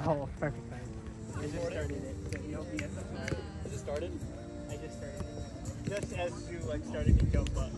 Oh, perfect. I just started it. So you'll be at the start. Is it started? I just started it. Just as you like started to jump up.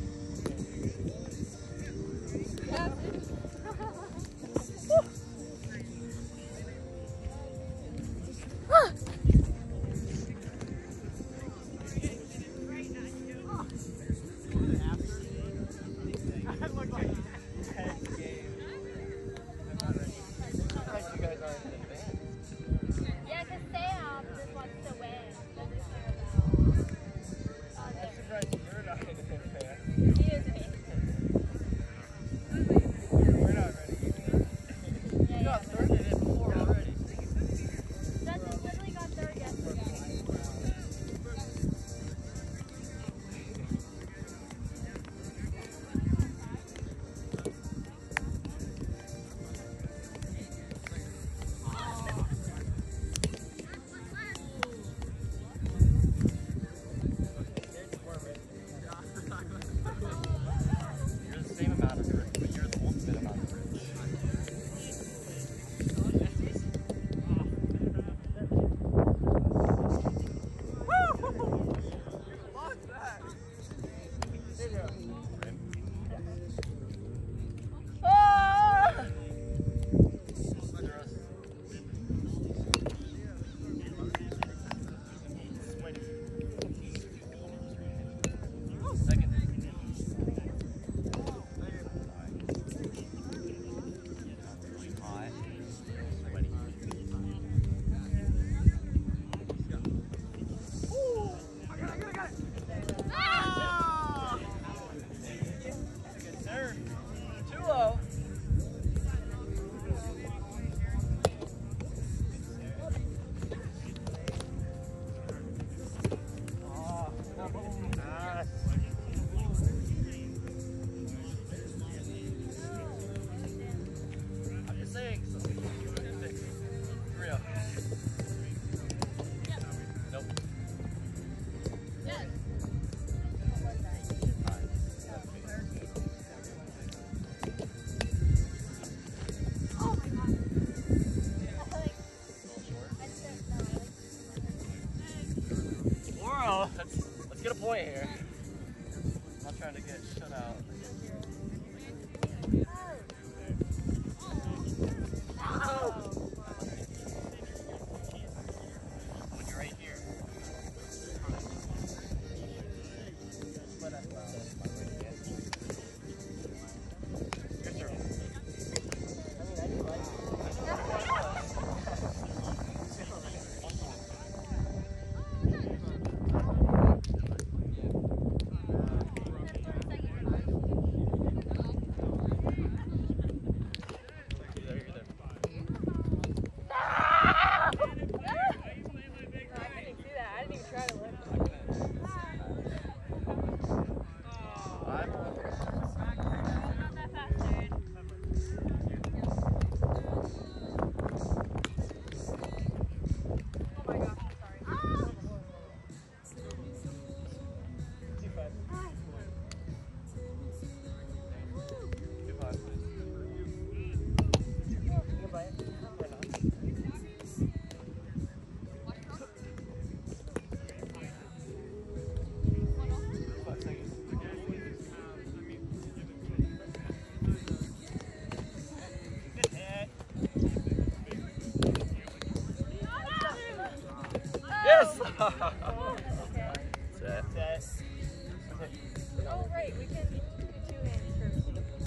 Let's get a point here. I'm not trying to get shut out. When you're right here. Your turn. Yes! Set. Oh, right, we can do two hands first.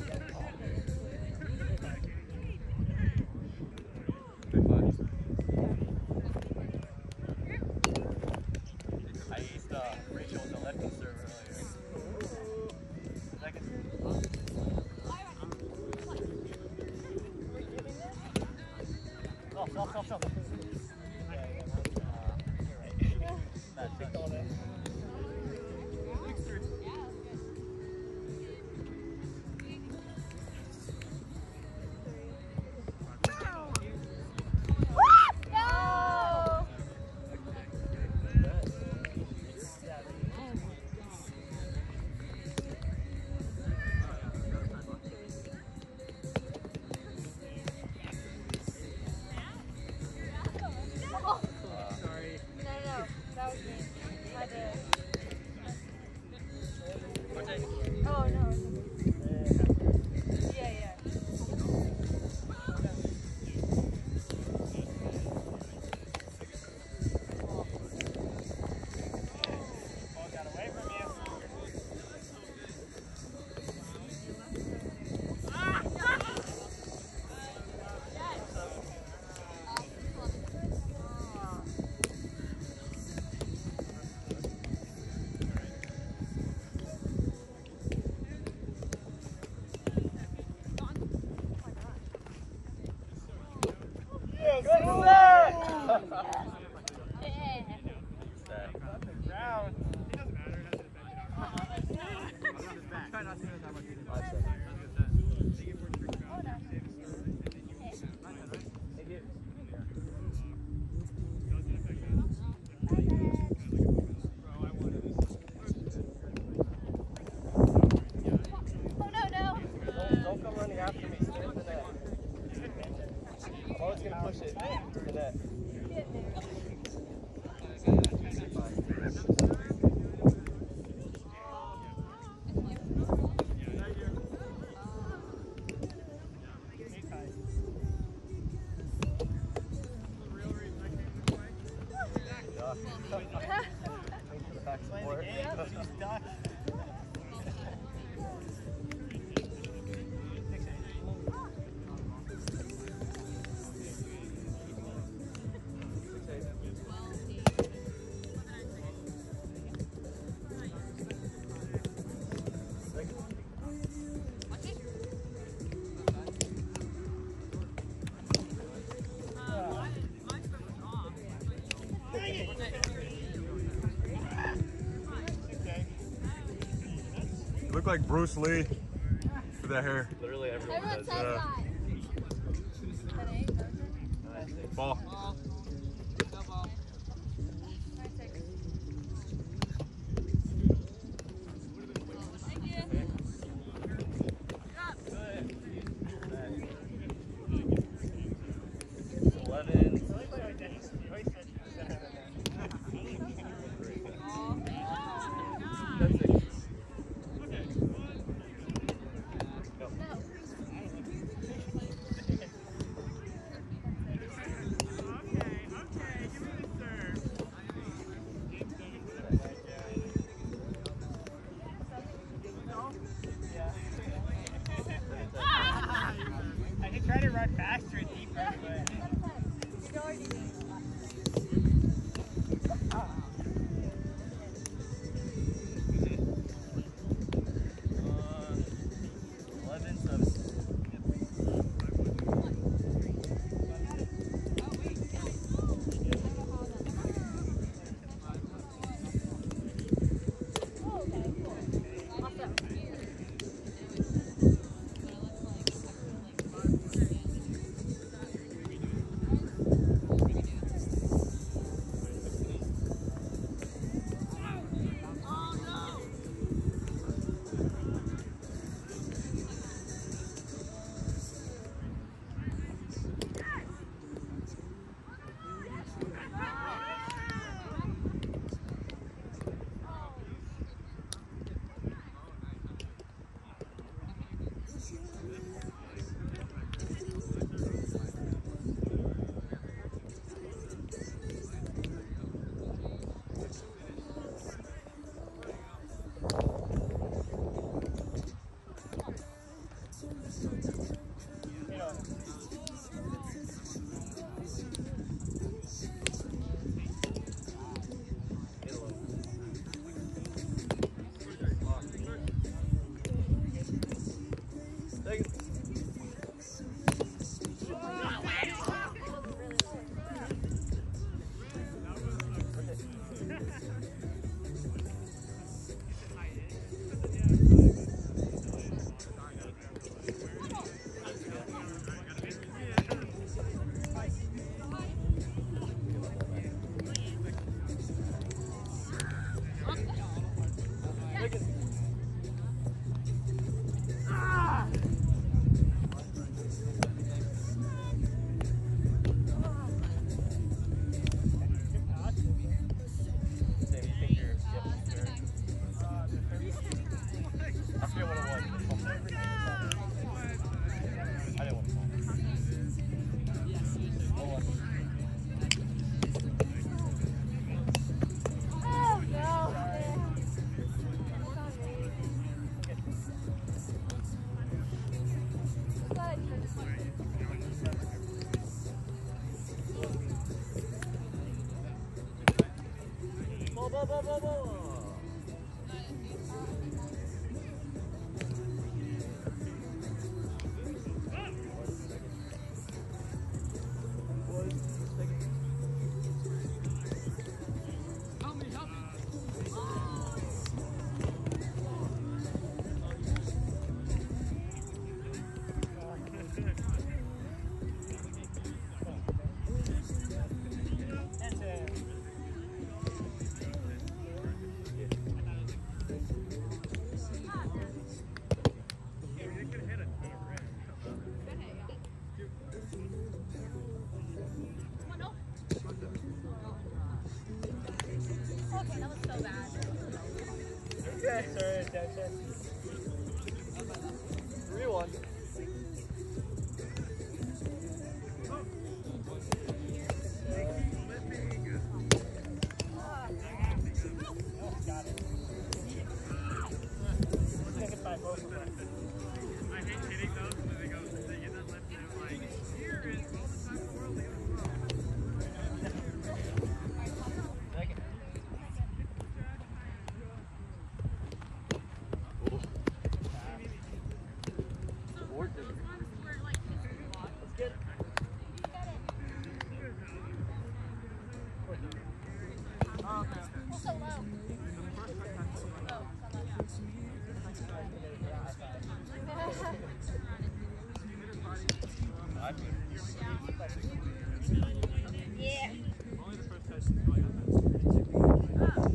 I used Rachel with the lefty serve earlier. Second. Stop. gonna push it to the net. Get there. Thanks for the back support. She's stuck. You look like Bruce Lee with that hair. Literally everyone does. Ball. I could try to run faster and deeper, but... You're already doing a lot. 11, 7. Oh, okay, cool. Awesome. 3-1. Take it by both of them. I hate hitting those when they go, they get that left and I'm like, here is all the time in the world. Second. Let's get it. Oh, so low. Yeah. Only the first touch is going on that.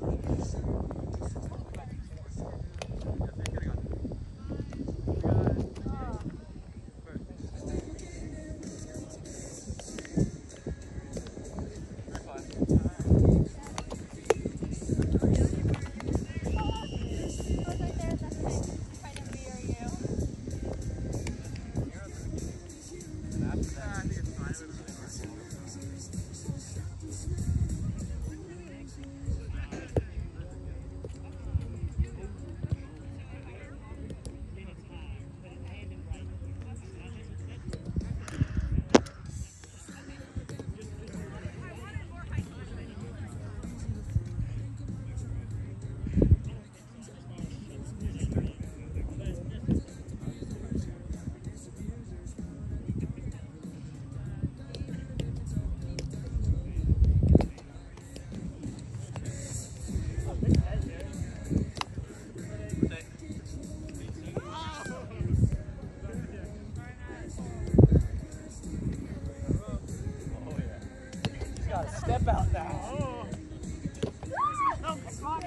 Step out now. Oh. No, come on.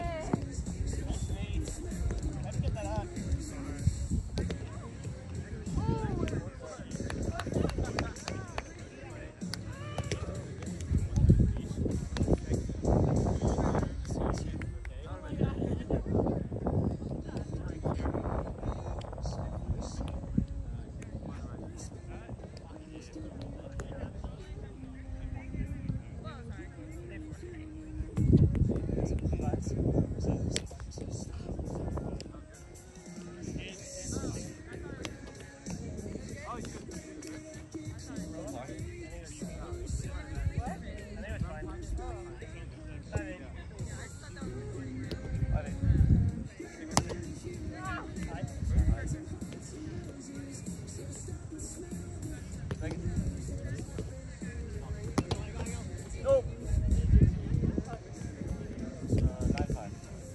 Let's get that up. Nope. 9-5.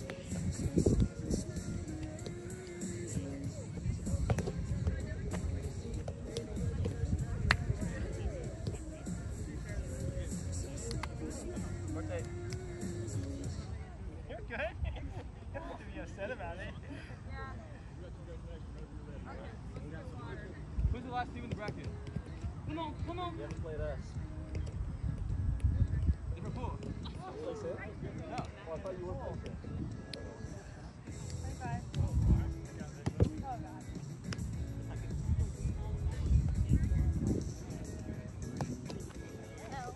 Rotate. You're good. You don't have to be upset about it. Who's the last team in the bracket? Come on, come on. You haven't played us. Different pool. Play safe? No. Well, I thought you were playing safe. 25. Oh, God. No.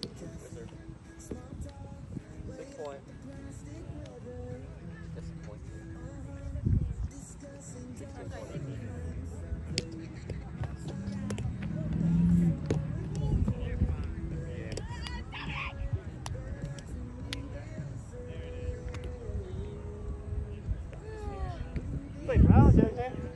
6 point. That's a point. Played well, JJ.